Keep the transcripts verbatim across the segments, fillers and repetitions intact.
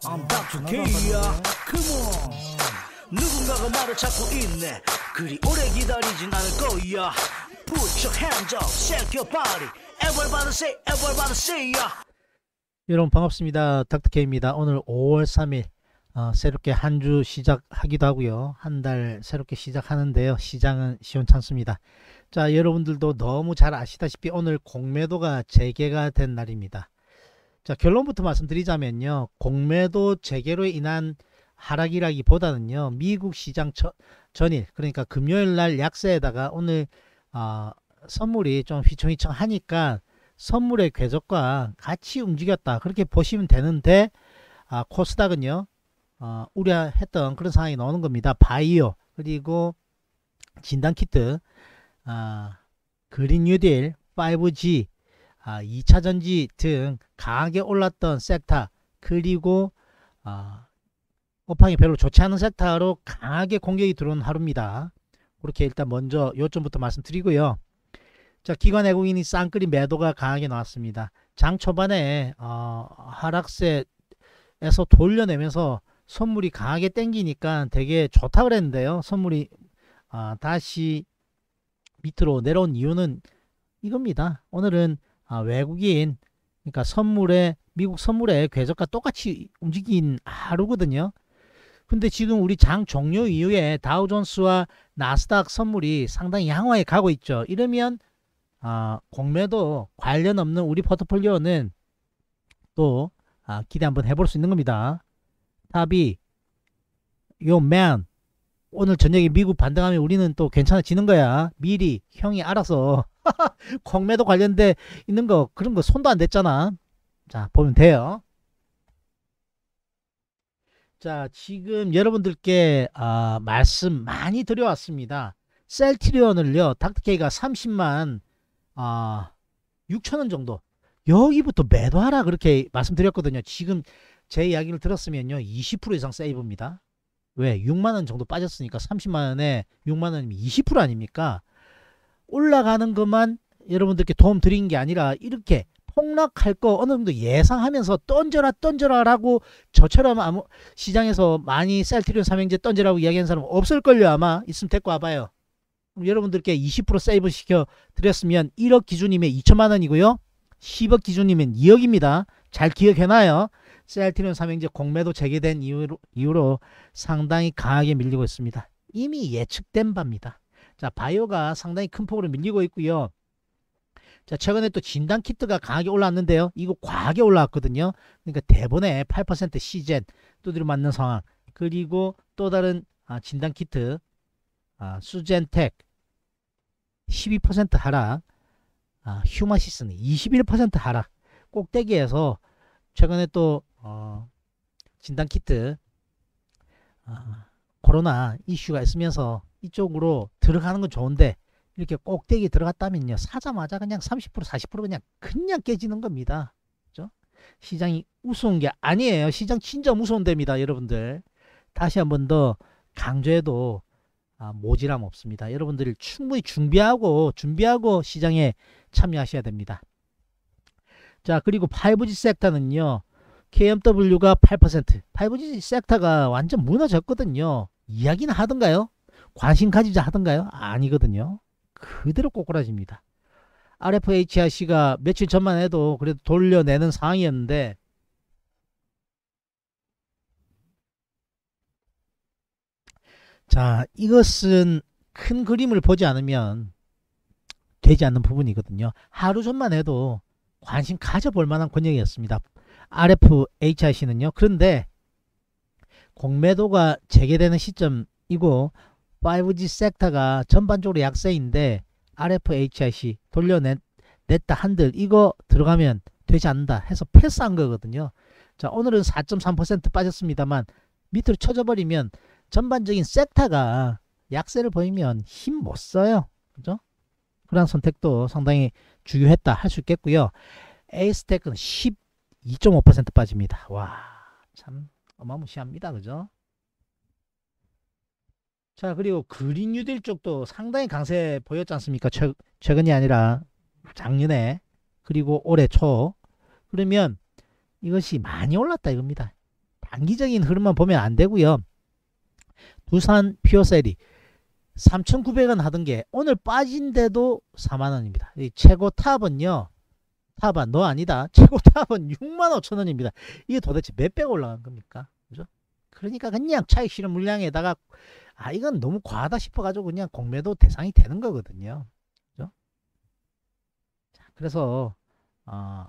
I'm 닥터 K야. Come on. 누군가가 말을 찾고 있네. 그리 오래 기다리진 않을 거야. Put your hands up, shake your body. Everybody say, everybody say ya. 여러분 반갑습니다. 닥터 K입니다. 오늘 오월 삼일 어, 새롭게 한 주 시작하기도 하고요. 한 달 새롭게 시작하는데요. 시장은 시원찮습니다. 자, 여러분들도 너무 잘 아시다시피 오늘 공매도가 재개가 된 날입니다. 자, 결론부터 말씀드리자면요. 공매도 재개로 인한 하락이라기보다는요. 미국 시장 저, 전일 그러니까 금요일 날 약세에다가 오늘 어, 선물이 좀 휘청휘청하니까 선물의 궤적과 같이 움직였다. 그렇게 보시면 되는데 아, 코스닥은요. 어, 우려했던 그런 상황이 나오는 겁니다. 바이오 그리고 진단키트 아, 그린 뉴딜 파이브지 아, 이차 전지 등 강하게 올랐던 섹터 그리고 아, 오팡이 별로 좋지 않은 섹터로 강하게 공격이 들어온 하루입니다. 그렇게 일단 먼저 요점부터 말씀드리고요. 자, 기관 외국인이 쌍끌이 매도가 강하게 나왔습니다. 장 초반에 어, 하락세에서 돌려내면서 선물이 강하게 땡기니까 되게 좋다 그랬는데요. 선물이 어, 다시 밑으로 내려온 이유는 이겁니다. 오늘은 어, 외국인 그러니까 선물의 미국 선물의 궤적과 똑같이 움직인 하루거든요. 근데 지금 우리 장 종료 이후에 다우존스와 나스닥 선물이 상당히 양호하게 가고 있죠. 이러면 어, 공매도 관련 없는 우리 포트폴리오는 또 아, 기대 한번 해볼 수 있는 겁니다. 탑이 요맨 오늘 저녁에 미국 반등하면 우리는 또 괜찮아지는 거야. 미리 형이 알아서 공매도 관련돼 있는 거 그런 거 손도 안 댔잖아. 자, 보면 돼요. 자, 지금 여러분들께 아, 말씀 많이 드려왔습니다. 셀트리온을요 닥터케이가 삼십만 아, 육천원 정도 여기부터 매도하라 그렇게 말씀드렸거든요. 지금 제 이야기를 들었으면요 이십 퍼센트 이상 세이브입니다. 왜? 육만원 정도 빠졌으니까 삼십만원에 육만원이면 이십 퍼센트 아닙니까? 올라가는 것만 여러분들께 도움 드린 게 아니라 이렇게 폭락할 거 어느 정도 예상하면서 던져라 던져라 라고 저처럼 아무 시장에서 많이 셀트리온 삼형제 던지라고 이야기하는 사람 없을걸요. 아마 있으면 데리고 와봐요. 여러분들께 이십 퍼센트 세이브 시켜 드렸으면 일억 기준이면 이천만원이고요. 십억 기준이면 이억입니다. 잘 기억해놔요. 셀트리온 삼형제 공매도 재개된 이후로, 이후로 상당히 강하게 밀리고 있습니다. 이미 예측된 바입니다. 자, 바이오가 상당히 큰 폭으로 밀리고 있고요. 자, 최근에 또 진단키트가 강하게 올라왔는데요. 이거 과하게 올라왔거든요. 그러니까 대본에 팔 퍼센트 시젠 두드려 맞는 상황. 그리고 또 다른 아, 진단키트 아, 수젠텍 십이 퍼센트 하락, 아, 휴마시스는 이십일 퍼센트 하락. 꼭대기에서 최근에 또 어, 진단키트 아, 코로나 이슈가 있으면서 이쪽으로 들어가는 건 좋은데 이렇게 꼭대기 들어갔다면요 사자마자 그냥 삼십 퍼센트 사십 퍼센트 그냥 그냥 깨지는 겁니다. 그죠? 시장이 우스운 게 아니에요. 시장 진짜 무서운 데입니다. 여러분들 다시 한 번 더 강조해도 아, 모지람 없습니다. 여러분들이 충분히 준비하고 준비하고 시장에 참여하셔야 됩니다. 자, 그리고 파이브지 섹터는요 케이엠더블유가 팔 퍼센트 파이브지 섹터가 완전 무너졌거든요. 이야기는 하던가요? 관심 가지자 하던가요? 아니거든요. 그대로 꼬꾸라집니다. 알에프에이치아이씨가 며칠 전만 해도 그래도 돌려내는 상황이었는데 자, 이것은 큰 그림을 보지 않으면 되지 않는 부분이거든요. 하루 전만 해도 관심 가져볼 만한 권역이었습니다. 알에프에이치아이씨는요. 그런데 공매도가 재개되는 시점이고 파이브지 섹터가 전반적으로 약세인데 알에프에이치아이씨 돌려냈다 한들 이거 들어가면 되지 않는다 해서 패스한 거거든요. 자, 오늘은 사 점 삼 퍼센트 빠졌습니다만 밑으로 쳐져버리면 전반적인 섹터가 약세를 보이면 힘 못 써요. 그죠? 그런 선택도 상당히 중요했다 할 수 있겠고요. 에이스텍은 십이 점 오 퍼센트 빠집니다. 와, 참 어마무시합니다. 그죠? 자, 그리고 그린 뉴딜 쪽도 상당히 강세 보였지 않습니까? 최, 최근이 아니라 작년에 그리고 올해 초. 그러면 이것이 많이 올랐다 이겁니다. 단기적인 흐름만 보면 안 되고요. 두산 퓨어셀이 삼천구백 원 하던 게 오늘 빠진데도 사만 원입니다. 이 최고 탑은요. 탑은 너 아니다. 최고 탑은 육만 오천 원입니다. 이게 도대체 몇 배 올라간 겁니까? 그죠? 그러니까 그냥 차익 실현 물량에다가 아 이건 너무 과하다 싶어가지고 그냥 공매도 대상이 되는 거거든요. 그죠? 자, 그래서 어,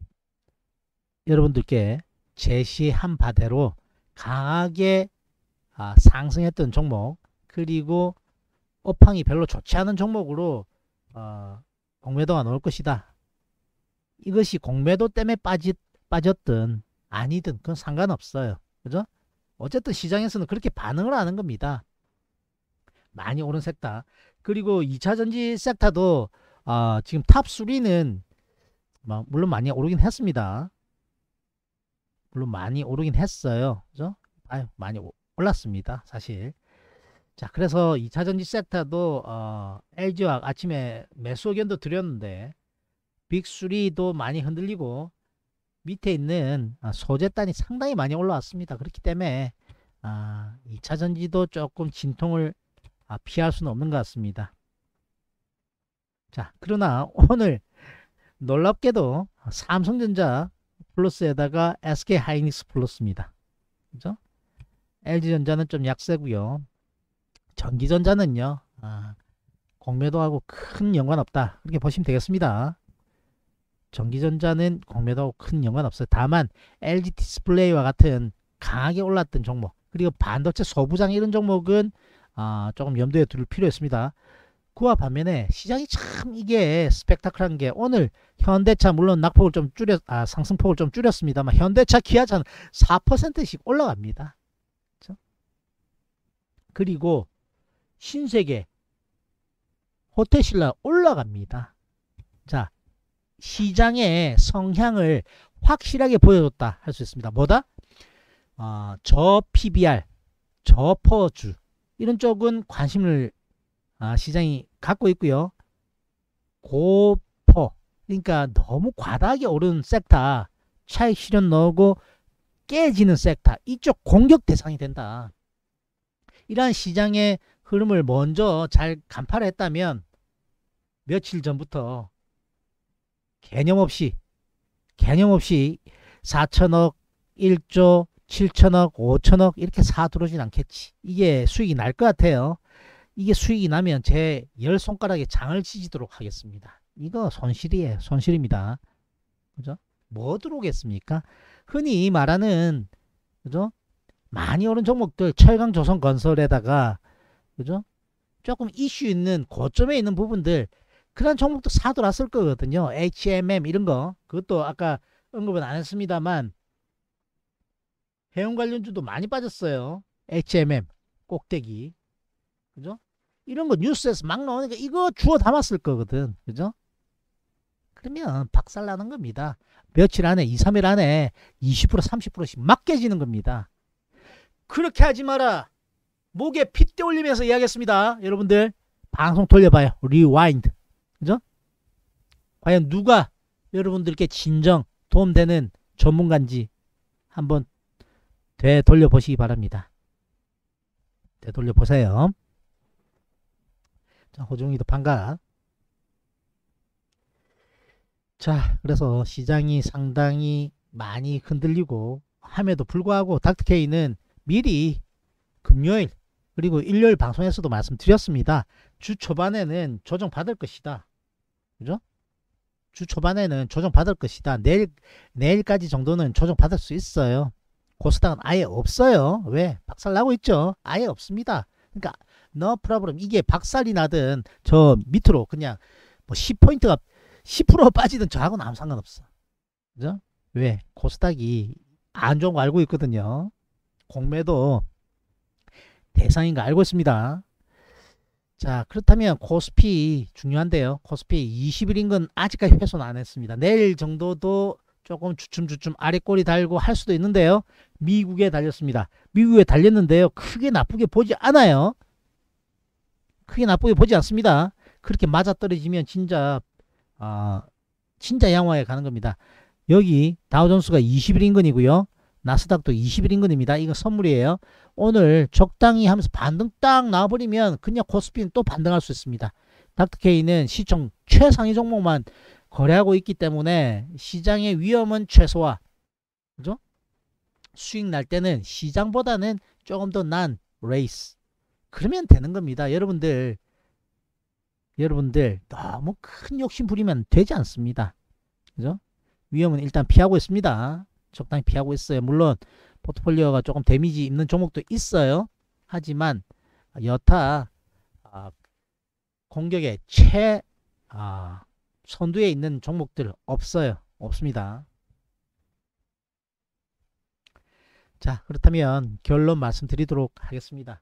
여러분들께 제시한 바대로 강하게 아, 상승했던 종목 그리고 업황이 별로 좋지 않은 종목으로 어, 공매도가 나올 것이다. 이것이 공매도 때문에 빠지, 빠졌든 아니든 그건 상관없어요. 그죠? 어쨌든 시장에서는 그렇게 반응을 하는 겁니다. 많이 오른 섹터. 그리고 이 차 전지 섹터도 어, 지금 탑삼는 뭐 물론 많이 오르긴 했습니다. 물론 많이 오르긴 했어요. 그죠? 아유, 많이 올랐습니다. 사실. 자, 그래서 이 차 전지 섹터도 어, 엘지화학 아침에 매수 의견도 드렸는데 빅삼도 많이 흔들리고 밑에 있는 소재단이 상당히 많이 올라왔습니다. 그렇기 때문에 아, 이 차 전지도 조금 진통을 아, 피할 수는 없는 것 같습니다. 자, 그러나 오늘 놀랍게도 삼성전자 플러스에다가 에스케이하이닉스 플러스입니다. 그죠? 엘지전자는 좀 약세고요. 전기전자는요. 아, 공매도하고 큰 연관없다. 그렇게 보시면 되겠습니다. 전기전자는 공매도하고 큰 연관없어요. 다만 엘지 디스플레이와 같은 강하게 올랐던 종목 그리고 반도체 소부장 이런 종목은 아, 조금 염두에 둘 필요 있습니다. 그와 반면에 시장이 참 이게 스펙타클한 게 오늘 현대차 물론 낙폭을 좀 줄였 아, 상승폭을 좀 줄였습니다만 현대차 기아차는 사 퍼센트씩 올라갑니다. 그렇죠? 그리고 신세계 호텔신라 올라갑니다. 자, 시장의 성향을 확실하게 보여줬다 할 수 있습니다. 뭐다? 어, 저 피비알, 저 퍼주 이런 쪽은 관심을 아, 시장이 갖고 있고요. 고퍼 그러니까 너무 과다하게 오른 섹터 차익 실현 넣고 깨지는 섹터 이쪽 공격 대상이 된다. 이러한 시장의 흐름을 먼저 잘 간파를 했다면 며칠 전부터 개념 없이 개념 없이 사천억, 일조, 칠천억, 오천억 이렇게 사 들어오진 않겠지. 이게 수익이 날 것 같아요. 이게 수익이 나면 제 열 손가락에 장을 치지도록 하겠습니다. 이거 손실이에요. 손실입니다. 그죠? 뭐 들어오겠습니까? 흔히 말하는 그죠? 많이 오른 종목들 철강 조선 건설에다가 그죠? 조금 이슈 있는 고점에 있는 부분들 그런 종목도 사들어왔을 거거든요. 에이치엠엠 이런 거 그것도 아까 언급은 안 했습니다만 해운 관련주도 많이 빠졌어요. 에이치엠엠 꼭대기 그죠? 이런 거 뉴스에서 막 나오니까 이거 주워 담았을 거거든. 그죠? 그러면 박살나는 겁니다. 며칠 안에 이, 삼 일 안에 이십 퍼센트 삼십 퍼센트씩 막 깨지는 겁니다. 그렇게 하지 마라. 목에 핏대 올리면서 이야기했습니다. 여러분들 방송 돌려봐요. 리와인드. 그죠? 과연 누가 여러분들께 진정 도움되는 전문가인지 한번 되돌려 보시기 바랍니다. 되돌려 보세요. 자, 호중이도 반가. 자, 그래서 시장이 상당히 많이 흔들리고 함에도 불구하고 닥터케이는 미리 금요일 그리고 일요일 방송에서도 말씀드렸습니다. 주 초반에는 조정 받을 것이다. 그죠? 주 초반에는 조정 받을 것이다. 내일, 내일까지 정도는 조정 받을 수 있어요. 코스닥은 아예 없어요. 왜? 박살 나고 있죠. 아예 없습니다. 그러니까 no problem. 이게 박살이 나든 저 밑으로 그냥 뭐 십 포인트가 십 퍼센트 빠지든 저하고는 아무 상관없어. 그죠? 왜? 코스닥이 안 좋은 거 알고 있거든요. 공매도 대상인 거 알고 있습니다. 자, 그렇다면 코스피 중요한데요. 코스피 이십 일인 건 아직까지 훼손 안 했습니다. 내일 정도도 조금 주춤주춤 아래 꼬리 달고 할 수도 있는데요. 미국에 달렸습니다. 미국에 달렸는데요. 크게 나쁘게 보지 않아요. 크게 나쁘게 보지 않습니다. 그렇게 맞아떨어지면 진짜 아, 진짜 양호하게 가는 겁니다. 여기 다우존스가 이십 일 인근이고요. 나스닥도 이십 일 인근입니다. 이거 선물이에요. 오늘 적당히 하면서 반등 딱 나와버리면 그냥 코스피는 또 반등할 수 있습니다. 닥터케이는 시총 최상위 종목만 거래하고 있기 때문에 시장의 위험은 최소화. 그죠? 수익 날 때는 시장보다는 조금 더 난 레이스. 그러면 되는 겁니다. 여러분들, 여러분들 너무 큰 욕심 부리면 되지 않습니다. 그죠? 위험은 일단 피하고 있습니다. 적당히 피하고 있어요. 물론 포트폴리오가 조금 데미지 입는 종목도 있어요. 하지만 여타 아, 공격의 최 아, 선두에 있는 종목들 없어요. 없습니다. 자, 그렇다면 결론 말씀드리도록 하겠습니다.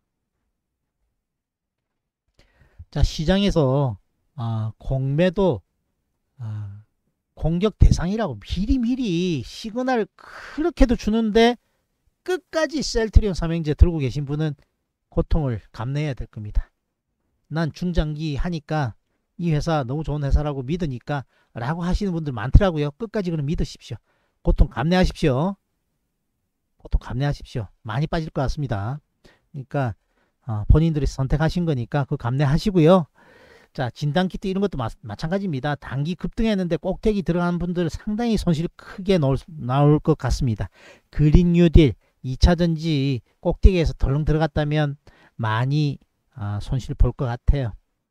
자, 시장에서 아, 공매도 아, 공격 대상이라고 미리미리 시그널을 그렇게도 주는데 끝까지 셀트리온 삼형제 들고 계신 분은 고통을 감내해야 될 겁니다. 난 중장기 하니까 이 회사 너무 좋은 회사라고 믿으니까 라고 하시는 분들 많더라고요. 끝까지 그럼 믿으십시오. 고통 감내하십시오. 고통 감내하십시오. 많이 빠질 것 같습니다. 그러니까 어, 본인들이 선택하신 거니까 그 감내하시고요. 자, 진단키트 이런 것도 마, 마찬가지입니다. 단기 급등했는데 꼭대기 들어간 분들 상당히 손실 크게 나올, 나올 것 같습니다. 그린 뉴딜 이차전지 꼭대기에서 덜렁 들어갔다면 많이 아, 손실 볼 것 같아요.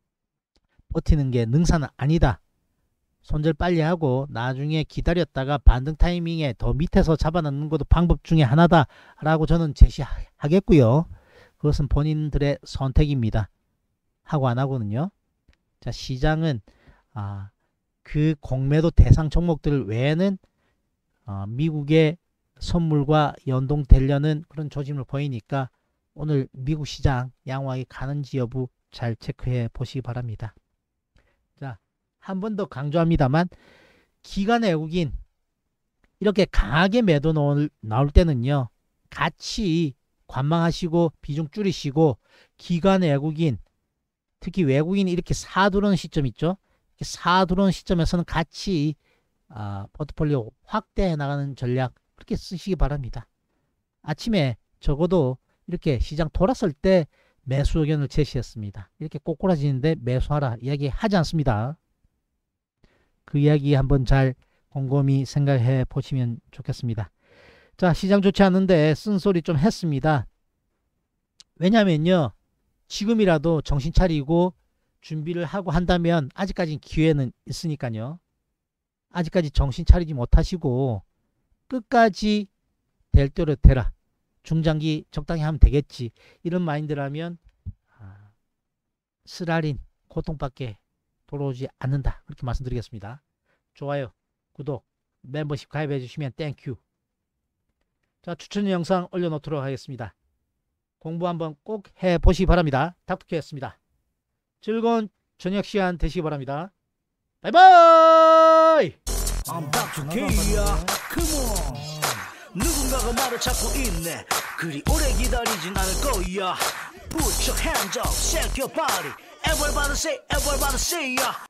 버티는 게 능사는 아니다. 손절 빨리 하고 나중에 기다렸다가 반등 타이밍에 더 밑에서 잡아넣는 것도 방법 중에 하나다 라고 저는 제시하겠고요. 그것은 본인들의 선택입니다. 하고 안 하고는요. 자, 시장은 아, 그 공매도 대상 종목들 외에는 어, 미국의 선물과 연동되려는 그런 조짐을 보이니까 오늘 미국 시장 양호하게 가는지 여부 잘 체크해 보시기 바랍니다. 자, 한 번 더 강조합니다만 기관 외국인 이렇게 강하게 매도 나올, 나올 때는요, 같이 관망하시고 비중 줄이시고 기관 외국인 특히 외국인이 이렇게 사들어오는 시점 있죠. 이렇게 사들어오는 시점에서는 같이 아, 포트폴리오 확대해 나가는 전략 그렇게 쓰시기 바랍니다. 아침에 적어도 이렇게 시장 돌았을 때 매수 의견을 제시했습니다. 이렇게 꼬꾸라지는데 매수하라 이야기 하지 않습니다. 그 이야기 한번 잘 곰곰이 생각해 보시면 좋겠습니다. 자, 시장 좋지 않은데 쓴소리 좀 했습니다. 왜냐면요, 지금이라도 정신 차리고 준비를 하고 한다면 아직까지 기회는 있으니까요. 아직까지 정신 차리지 못하시고 끝까지 될 대로 되라. 중장기 적당히 하면 되겠지. 이런 마인드라면 아, 쓰라린 고통밖에 돌아오지 않는다. 그렇게 말씀드리겠습니다. 좋아요, 구독, 멤버십 가입해 주시면 땡큐. 자, 추천 영상 올려놓도록 하겠습니다. 공부 한번 꼭 해보시기 바랍니다. 닥터케이였습니다. 즐거운 저녁 시간 되시기 바랍니다. 바이바이. I'm 닥터 K야. Come on. 누군가가 말을 찾고 있네. 그리 오래 기다리진 않을 거야. Put your hands up, shake your body. Everybody say, everybody say, yeah.